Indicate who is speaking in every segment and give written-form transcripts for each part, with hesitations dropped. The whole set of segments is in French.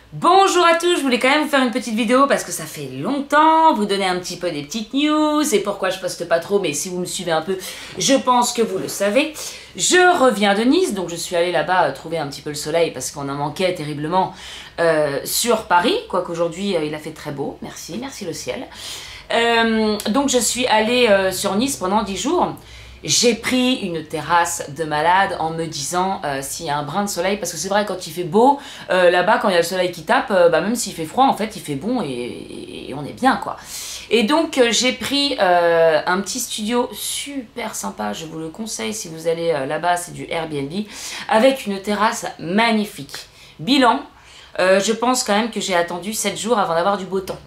Speaker 1: Bonjour à tous, je voulais quand même vous faire une petite vidéo parce que ça fait longtemps, vous donner un petit peu des petites news et pourquoi je poste pas trop, mais si vous me suivez un peu, je pense que vous le savez. Je reviens de Nice, donc je suis allée là-bas trouver un petit peu le soleil parce qu'on en manquait terriblement sur Paris, quoique aujourd'hui il a fait très beau, merci le ciel. Donc je suis allée sur Nice pendant 10 jours. J'ai pris une terrasse de malade en me disant s'il y a un brin de soleil, parce que c'est vrai quand il fait beau, là-bas quand il y a le soleil qui tape, même s'il fait froid en fait il fait bon et on est bien quoi. Et donc j'ai pris un petit studio super sympa, je vous le conseille si vous allez là-bas, c'est du Airbnb, avec une terrasse magnifique. Bilan, je pense quand même que j'ai attendu 7 jours avant d'avoir du beau temps.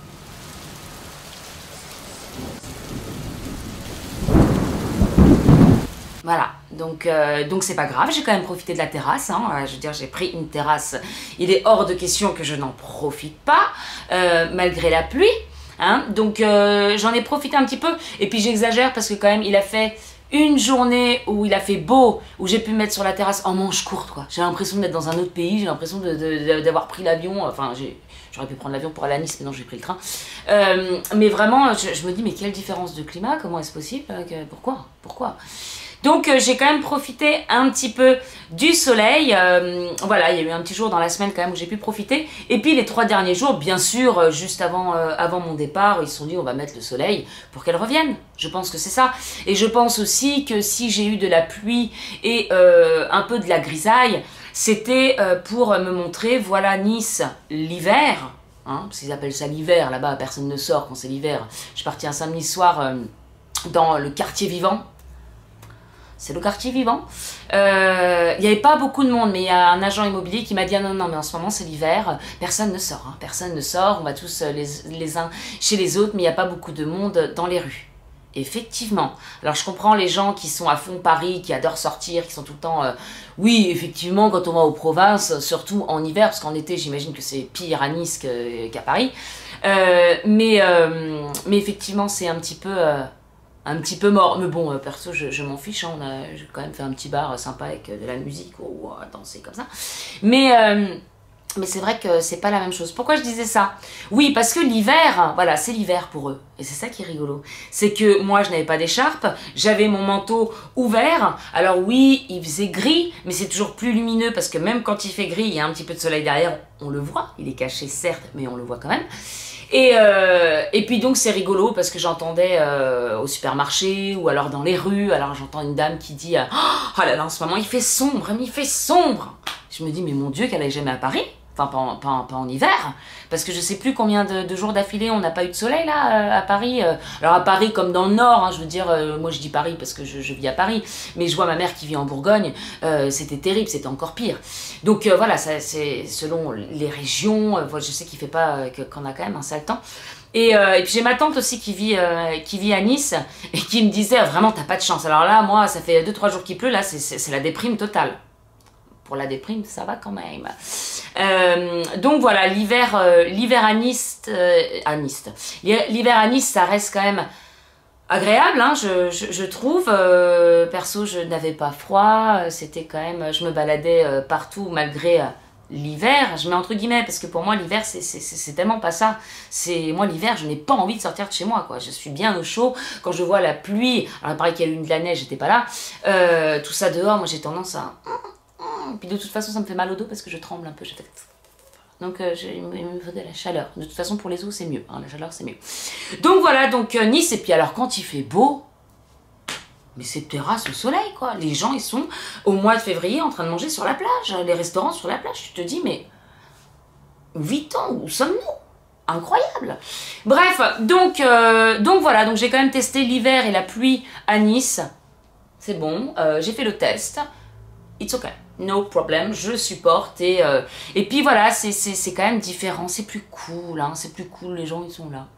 Speaker 1: Voilà, donc c'est pas grave, j'ai quand même profité de la terrasse, hein. Je veux dire, j'ai pris une terrasse, il est hors de question que je n'en profite pas, malgré la pluie, hein. Donc j'en ai profité un petit peu, et puis j'exagère parce que quand même il a fait une journée où il a fait beau, où j'ai pu me mettre sur la terrasse en manche courte, quoi. J'ai l'impression d'être dans un autre pays, j'ai l'impression d'avoir pris l'avion, enfin j'aurais pu prendre l'avion pour aller à Nice, mais non j'ai pris le train. Mais vraiment, je me dis, mais quelle différence de climat, comment est-ce possible, pourquoi donc j'ai quand même profité un petit peu du soleil, voilà, il y a eu un petit jour dans la semaine quand même où j'ai pu profiter, et puis les 3 derniers jours, bien sûr, juste avant mon départ, ils se sont dit on va mettre le soleil pour qu'elle revienne, je pense que c'est ça, et je pense aussi que si j'ai eu de la pluie et un peu de la grisaille, c'était pour me montrer, voilà Nice, l'hiver, hein, parce qu'ils appellent ça l'hiver, là-bas personne ne sort quand c'est l'hiver, je suis partie un samedi soir dans le quartier vivant. C'est le quartier vivant. Il n'y avait pas beaucoup de monde, mais il y a un agent immobilier qui m'a dit ah non, mais en ce moment c'est l'hiver, personne ne sort, hein, personne ne sort, on va tous les uns chez les autres, mais il n'y a pas beaucoup de monde dans les rues. Effectivement. Alors je comprends les gens qui sont à fond Paris, qui adorent sortir, qui sont tout le temps... oui, effectivement, quand on va aux provinces, surtout en hiver, parce qu'en été j'imagine que c'est pire à Nice qu'à Paris, mais effectivement c'est un petit peu mort, mais bon, perso, je m'en fiche, hein, j'ai quand même fait un petit bar sympa avec de la musique, danser comme ça. Mais c'est vrai que c'est pas la même chose. Pourquoi je disais ça? Oui, parce que l'hiver, voilà, c'est l'hiver pour eux. Et c'est ça qui est rigolo. C'est que moi, je n'avais pas d'écharpe, j'avais mon manteau ouvert. Alors oui, il faisait gris, mais c'est toujours plus lumineux parce que même quand il fait gris, il y a un petit peu de soleil derrière, on le voit. Il est caché, certes, mais on le voit quand même. Et puis donc c'est rigolo parce que j'entendais au supermarché ou alors dans les rues, alors j'entends une dame qui dit oh là là en ce moment il fait sombre, il fait sombre. Je me dis mais mon Dieu qu'elle n'aille jamais à Paris, enfin pas en hiver, parce que je sais plus combien de jours d'affilée on n'a pas eu de soleil là à Paris. Alors à Paris comme dans le Nord, hein, je veux dire, moi je dis Paris parce que je vis à Paris, mais je vois ma mère qui vit en Bourgogne, c'était terrible, c'était encore pire. Donc voilà, c'est selon les régions, je sais qu'il fait pas, qu'on a quand même un sale temps. Et puis j'ai ma tante aussi qui vit à Nice et qui me disait vraiment t'as pas de chance. Alors là moi ça fait 2-3 jours qu'il pleut, là c'est la déprime totale. Pour la déprime, ça va quand même. Donc voilà, l'hiver à Nice, l'hiver à Nice, ça reste quand même agréable, hein, je trouve. Perso, je n'avais pas froid, c'était quand même, je me baladais partout malgré l'hiver. Je mets entre guillemets parce que pour moi l'hiver c'est tellement pas ça. Moi l'hiver, je n'ai pas envie de sortir de chez moi, quoi. Je suis bien au chaud. Quand je vois la pluie, alors pareil qu'il y a eu de la neige, j'étais pas là. Tout ça dehors, moi j'ai tendance à puis de toute façon ça me fait mal au dos parce que je tremble un peu, donc il me faut de la chaleur. De toute façon pour les os c'est mieux, hein, la chaleur c'est mieux. Donc voilà, donc Nice, et puis alors quand il fait beau, mais c'est terrasse au soleil quoi. Les gens ils sont au mois de février en train de manger sur la plage, les restaurants sur la plage, tu te dis mais vit-on, où sommes-nous? Incroyable. Bref, donc voilà, donc j'ai quand même testé l'hiver et la pluie à Nice. C'est bon, j'ai fait le test. It's okay, no problem, je supporte et puis voilà, c'est quand même différent, c'est plus cool, hein, c'est plus cool, les gens ils sont là.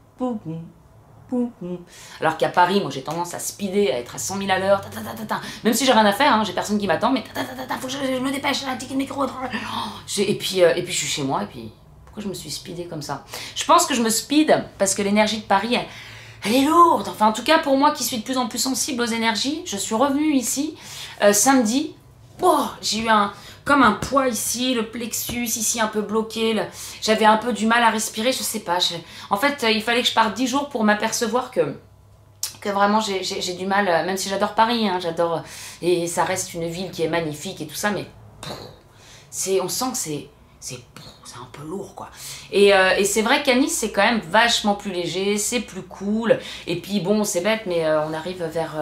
Speaker 1: Alors qu'à Paris, moi j'ai tendance à speeder, à être à 100 000 à l'heure, même si j'ai rien à faire, hein, j'ai personne qui m'attend, mais faut que je me dépêche, là, ticket de micro. Et puis je suis chez moi, et puis pourquoi je me suis speedée comme ça? Je pense que je me speed parce que l'énergie de Paris, elle est lourde. Enfin en tout cas pour moi qui suis de plus en plus sensible aux énergies, je suis revenue ici samedi. Oh, j'ai eu comme un poids ici, le plexus ici un peu bloqué. J'avais un peu du mal à respirer, je sais pas. En fait, il fallait que je parte 10 jours pour m'apercevoir que vraiment j'ai du mal, même si j'adore Paris, hein, j'adore, et ça reste une ville qui est magnifique et tout ça, mais on sent que c'est un peu lourd, quoi. Et c'est vrai qu'à Nice, c'est quand même vachement plus léger, c'est plus cool. Et puis bon, c'est bête, mais on arrive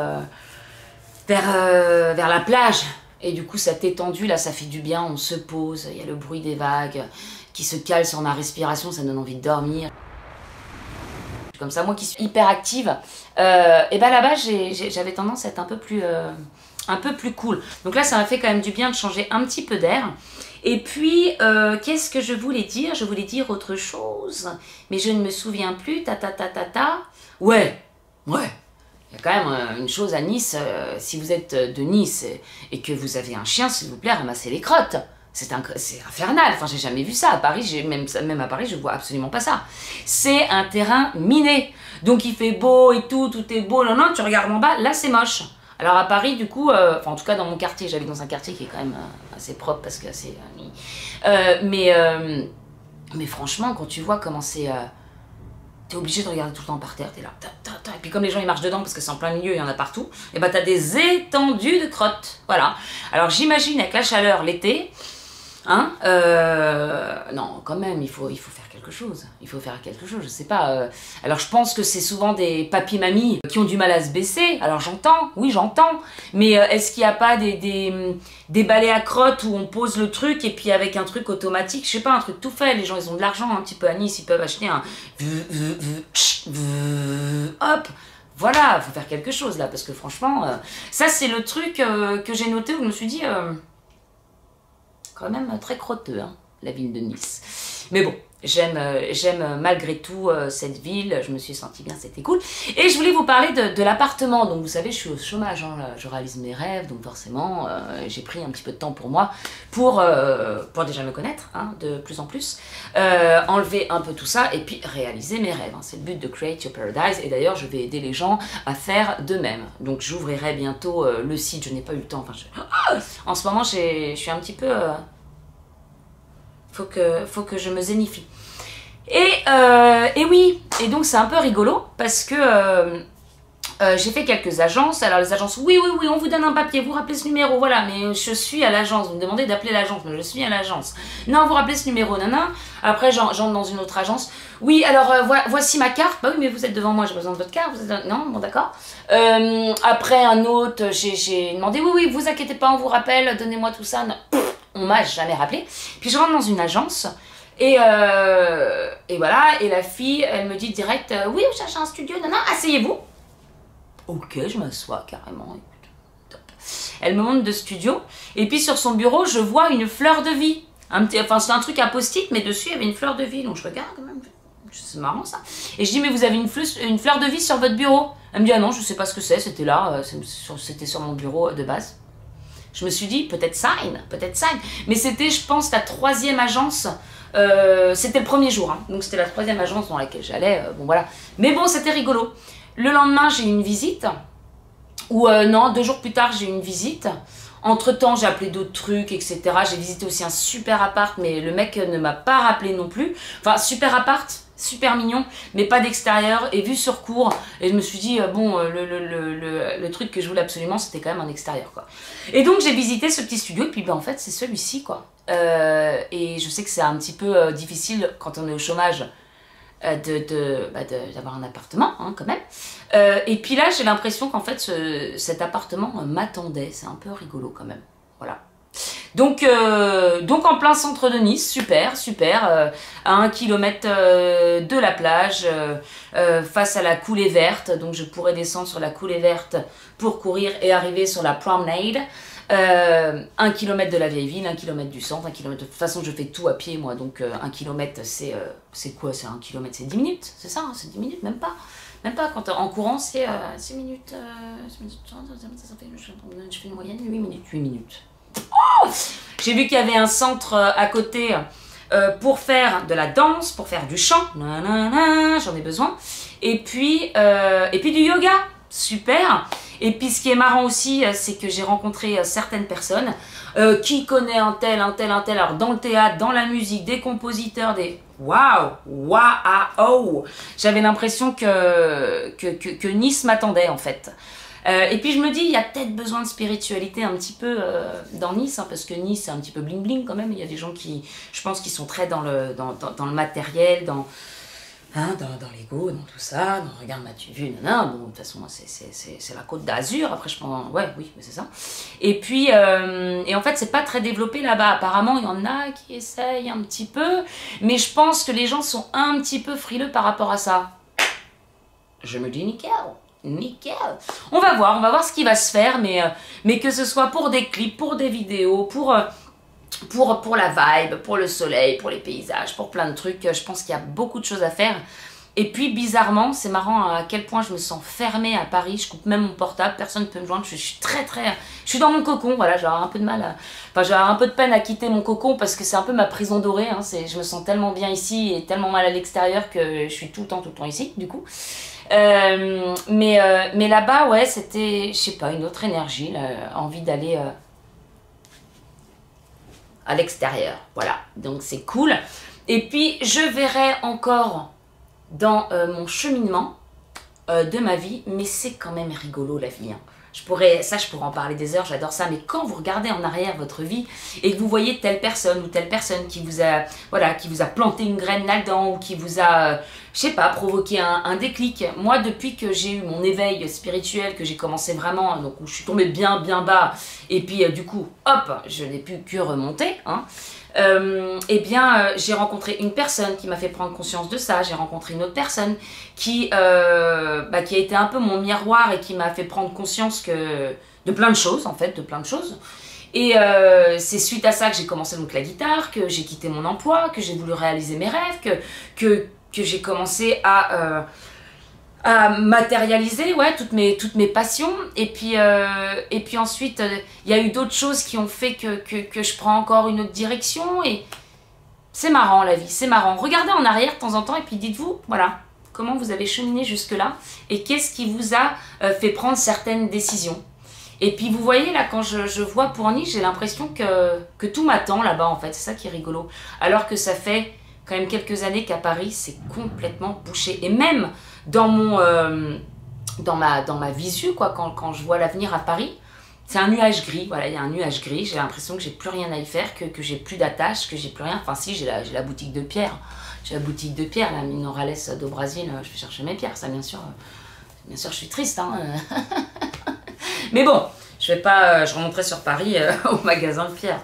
Speaker 1: vers la plage. Et du coup, ça t'étendu, là, ça fait du bien, on se pose, il y a le bruit des vagues qui se cale sur ma respiration, ça donne envie de dormir. Comme ça, moi qui suis hyper active, et ben là-bas, j'avais tendance à être un peu plus cool. Donc là, ça m'a fait quand même du bien de changer un petit peu d'air. Et puis, qu'est-ce que je voulais dire? Je voulais dire autre chose, mais je ne me souviens plus. Ouais. Il y a quand même une chose à Nice. Si vous êtes de Nice et que vous avez un chien, s'il vous plaît, ramassez les crottes. C'est infernal. Enfin, j'ai jamais vu ça. À Paris, même à Paris, je vois absolument pas ça. C'est un terrain miné. Donc, il fait beau et tout est beau. Non, tu regardes en bas, là, c'est moche. Alors à Paris, du coup, enfin en tout cas dans mon quartier, j'habite dans un quartier qui est quand même assez propre parce que c'est... mais franchement, quand tu vois comment c'est... t'es obligé de regarder tout le temps par terre, t'es là, et puis comme les gens ils marchent dedans parce que c'est en plein milieu, il y en a partout, et bah t'as des étendues de crottes, voilà. Alors j'imagine avec la chaleur l'été, hein, non quand même il faut faire quelque chose, je sais pas, alors je pense que c'est souvent des papis-mamies qui ont du mal à se baisser, alors j'entends, mais est-ce qu'il n'y a pas des balais à crottes où on pose le truc et puis avec un truc automatique, je sais pas, un truc tout fait, les gens ils ont de l'argent un petit peu à Nice, ils peuvent acheter un hop, voilà, faut faire quelque chose là, parce que franchement, ça c'est le truc que j'ai noté où je me suis dit, quand même très crotteux, hein, la ville de Nice. Mais bon, j'aime malgré tout cette ville, je me suis sentie bien, c'était cool. Et je voulais vous parler de l'appartement. Donc vous savez, je suis au chômage, hein, je réalise mes rêves, donc forcément, j'ai pris un petit peu de temps pour moi, pour déjà me connaître, hein, de plus en plus, enlever un peu tout ça, et puis réaliser mes rêves. Hein. C'est le but de Create Your Paradise, et d'ailleurs, je vais aider les gens à faire de même. Donc j'ouvrirai bientôt le site, je n'ai pas eu le temps, en ce moment, je suis un petit peu... faut que je me zénifie. Et oui, et donc c'est un peu rigolo parce que j'ai fait quelques agences. Alors les agences, oui, on vous donne un papier, vous rappelez ce numéro, voilà, mais je suis à l'agence, vous me demandez d'appeler l'agence, mais je suis à l'agence. Non, vous rappelez ce numéro, nana. Après j'entre dans une autre agence. Oui, alors voici ma carte. Bah oui, mais vous êtes devant moi, j'ai besoin de votre carte. Non, bon d'accord. Après un autre, j'ai demandé, oui, vous inquiétez pas, on vous rappelle, donnez-moi tout ça. Non, on m'a jamais rappelé. Puis je rentre dans une agence. Et voilà, et la fille, elle me dit direct, oui, vous cherchez un studio, non, asseyez-vous. Ok, je m'assois carrément, écoute, top. Elle me montre de studio, et puis sur son bureau, je vois une fleur de vie. Enfin, c'est un truc à post-it, mais dessus, il y avait une fleur de vie, donc je regarde quand même, c'est marrant ça. Et je dis, mais vous avez une fleur de vie sur votre bureau? Elle me dit, ah non, je sais pas ce que c'est, c'était là, c'était sur mon bureau de base. Je me suis dit, peut-être sign, mais c'était, je pense, la 3e agence. C'était le premier jour, hein. Donc c'était la 3e agence dans laquelle j'allais, bon voilà. Mais bon, c'était rigolo. Le lendemain, j'ai eu une visite, ou non, 2 jours plus tard, j'ai eu une visite. Entre-temps, j'ai appelé d'autres trucs, etc. J'ai visité aussi un super appart, mais le mec ne m'a pas rappelé non plus. Enfin, super appart, super mignon, mais pas d'extérieur, et vue sur cour. Et je me suis dit, bon, le truc que je voulais absolument, c'était quand même un extérieur, quoi. Et donc, j'ai visité ce petit studio, et puis ben, en fait, c'est celui-ci, quoi. Et je sais que c'est un petit peu difficile quand on est au chômage d'avoir un appartement, hein, quand même. Et puis là, j'ai l'impression qu'en fait, cet appartement m'attendait. C'est un peu rigolo quand même. Voilà. Donc en plein centre de Nice, super, à 1 kilomètre de la plage, face à la coulée verte. Donc je pourrais descendre sur la coulée verte pour courir et arriver sur la promenade. 1 kilomètre de la vieille ville, 1 kilomètre du centre, 1 kilomètre. De toute façon, je fais tout à pied, moi. Donc 1 kilomètre, c'est quoi? C'est 1 kilomètre, c'est 10 minutes, c'est ça, hein, c'est 10 minutes, même pas. Même pas, quand en courant, c'est 6 minutes, 6 minutes 30, ça fait, je fais une moyenne, 8 minutes. Oh, j'ai vu qu'il y avait un centre à côté pour faire de la danse, pour faire du chant, j'en ai besoin, et puis du yoga, super. Et puis ce qui est marrant aussi, c'est que j'ai rencontré certaines personnes qui connaissent un tel, alors dans le théâtre, dans la musique, des compositeurs, des... Waouh, waouh. J'avais l'impression que Nice m'attendait en fait. Et puis je me dis, il y a peut-être besoin de spiritualité un petit peu dans Nice, hein, parce que Nice c'est un petit peu bling bling quand même. Il y a des gens qui, je pense, qui sont très dans le matériel, dans l'ego, dans tout ça, dans regarde m'as-tu vu, non, bon, de toute façon c'est la Côte d'Azur, après je pense, ouais, oui, c'est ça. Et puis, et en fait c'est pas très développé là-bas, apparemment il y en a qui essayent un petit peu, mais je pense que les gens sont un petit peu frileux par rapport à ça. Je me dis nickel. On va voir ce qui va se faire, mais que ce soit pour des clips, pour des vidéos, pour la vibe, pour le soleil, pour les paysages, pour plein de trucs, je pense qu'il y a beaucoup de choses à faire. Et puis bizarrement, c'est marrant à quel point je me sens fermée à Paris, je coupe même mon portable, personne ne peut me joindre, je suis je suis dans mon cocon, voilà, j'ai un peu de mal j'ai un peu de peine à quitter mon cocon parce que c'est un peu ma prison dorée, hein, je me sens tellement bien ici et tellement mal à l'extérieur que je suis tout le temps ici, du coup. Mais là-bas, ouais, c'était, je sais pas, une autre énergie, là, envie d'aller à l'extérieur, voilà, donc c'est cool. Et puis je verrai encore dans mon cheminement de ma vie, mais c'est quand même rigolo la vie, hein. Je pourrais en parler des heures, j'adore ça, mais quand vous regardez en arrière votre vie et que vous voyez telle personne ou telle personne qui vous a, voilà, qui vous a planté une graine là-dedans ou qui vous a, je sais pas, provoqué un déclic. Moi, depuis que j'ai eu mon éveil spirituel, que j'ai commencé vraiment, donc où je suis tombée bien bas, et puis du coup, hop, je n'ai plus que remonter, hein. Eh bien, j'ai rencontré une personne qui m'a fait prendre conscience de ça, j'ai rencontré une autre personne qui a été un peu mon miroir et qui m'a fait prendre conscience de plein de choses, en fait, de plein de choses. Et c'est suite à ça que j'ai commencé donc la guitare, que j'ai quitté mon emploi, que j'ai voulu réaliser mes rêves, que j'ai commencé à matérialiser, ouais, toutes mes passions. Et puis ensuite, il y a eu d'autres choses qui ont fait que je prends encore une autre direction. Et c'est marrant la vie, c'est marrant. Regardez en arrière de temps en temps et puis dites-vous, voilà, comment vous avez cheminé jusque-là et qu'est-ce qui vous a fait prendre certaines décisions. Et puis vous voyez là, quand je vois pour Nice, j'ai l'impression que tout m'attend là-bas en fait, c'est ça qui est rigolo. Alors que ça fait quand même quelques années qu'à Paris, c'est complètement bouché. Et même dans ma visu, quoi, quand je vois l'avenir à Paris, c'est un nuage gris, voilà, il y a un nuage gris, j'ai l'impression que j'ai plus rien à y faire, que j'ai plus d'attache, que j'ai plus rien, enfin si, j'ai la boutique de pierre, la Minorales do Brasil, je vais chercher mes pierres, ça bien sûr, je suis triste, hein. Mais bon, je remonterai sur Paris au magasin de pierre.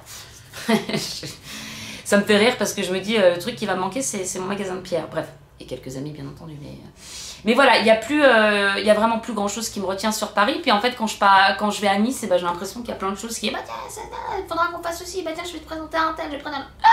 Speaker 1: Ça me fait rire parce que je me dis, le truc qui va me manquer, c'est mon magasin de pierre, bref, et quelques amis bien entendu, mais voilà, il y a vraiment plus grand chose qui me retient sur Paris. Puis en fait, quand je vais à Nice, j'ai l'impression qu'il y a plein de choses qui, bah tiens, il faudra qu'on fasse ceci, bah tiens, je vais te présenter un tel, je vais te présenter un...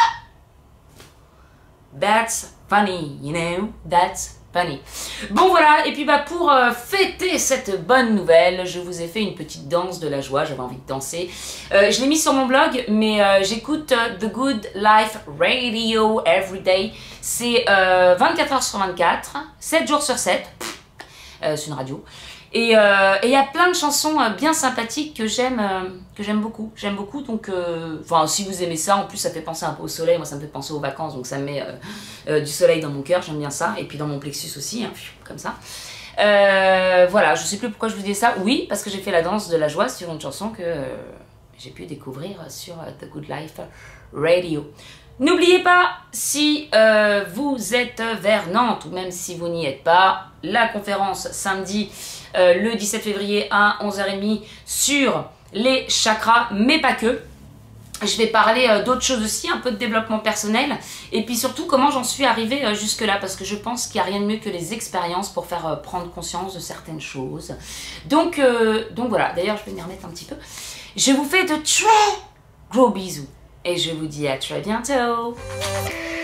Speaker 1: That's funny, you know, that's funny. Bon voilà, et puis pour fêter cette bonne nouvelle, je vous ai fait une petite danse de la joie, j'avais envie de danser. Je l'ai mis sur mon blog, mais j'écoute The Good Life Radio every day. C'est 24 heures sur 24, 7 jours sur 7, c'est une radio. Et il y a plein de chansons bien sympathiques que j'aime beaucoup. J'aime beaucoup, donc si vous aimez ça, en plus ça fait penser un peu au soleil, moi ça me fait penser aux vacances, donc ça me met du soleil dans mon cœur, j'aime bien ça, et puis dans mon plexus aussi, hein, comme ça. Voilà, je sais plus pourquoi je vous dis ça, oui, parce que j'ai fait la danse de la joie sur une chanson que j'ai pu découvrir sur The Good Life Radio. N'oubliez pas, si vous êtes vers Nantes, ou même si vous n'y êtes pas, la conférence samedi, le 17 février à 11h30 sur les chakras, mais pas que. Je vais parler d'autres choses aussi, un peu de développement personnel, et puis surtout comment j'en suis arrivée jusque-là, parce que je pense qu'il n'y a rien de mieux que les expériences pour faire prendre conscience de certaines choses. Donc voilà, d'ailleurs je vais m'y remettre un petit peu. Je vous fais de très gros bisous. Et je vous dis à très bientôt.